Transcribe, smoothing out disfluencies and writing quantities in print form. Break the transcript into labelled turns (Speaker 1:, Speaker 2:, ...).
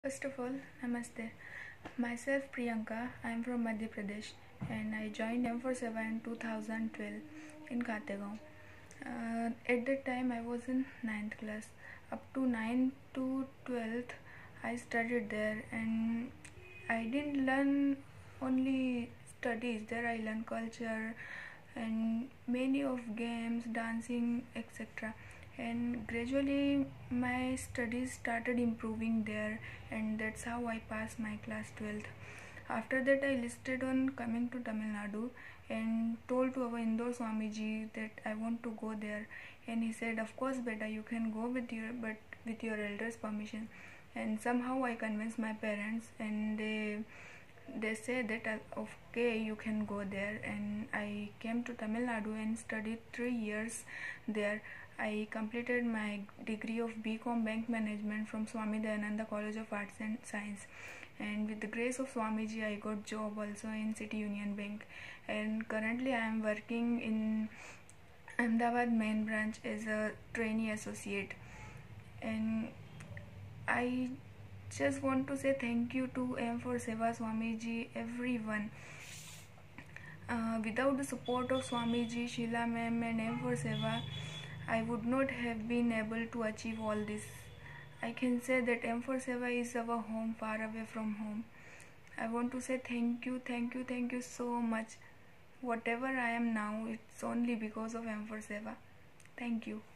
Speaker 1: First of all, Namaste. Myself Priyanka, I am from Madhya Pradesh and I joined M47 in 2012 in Khategaon. At that time I was in 9th class. Up to 9th to 12th I studied there, and I didn't learn only studies. There I learned culture and many of games, dancing, etc. And gradually my studies started improving there, and that's how I passed my class 12th. After that I listed on coming to Tamil Nadu and told to our Indore Swamiji that I want to go there, and he said, of course beta, you can go with your elders permission. And somehow I convinced my parents, and they said that okay, you can go there. And I came to Tamil Nadu and studied 3 years there. I completed my degree of BCom Bank Management from Swami Dayananda College of Arts and Science, and with the grace of Swamiji I got job also in City Union Bank, and currently I am working in Ahmedabad main branch as a trainee associate. And I just want to say thank you to M for Seva, Swamiji, everyone. Without the support of Swamiji, Sheila ma'am and M for Seva, I would not have been able to achieve all this. I can say that M for Seva is our home, far away from home. I want to say thank you, thank you, thank you so much. Whatever I am now, it's only because of M for Seva. Thank you.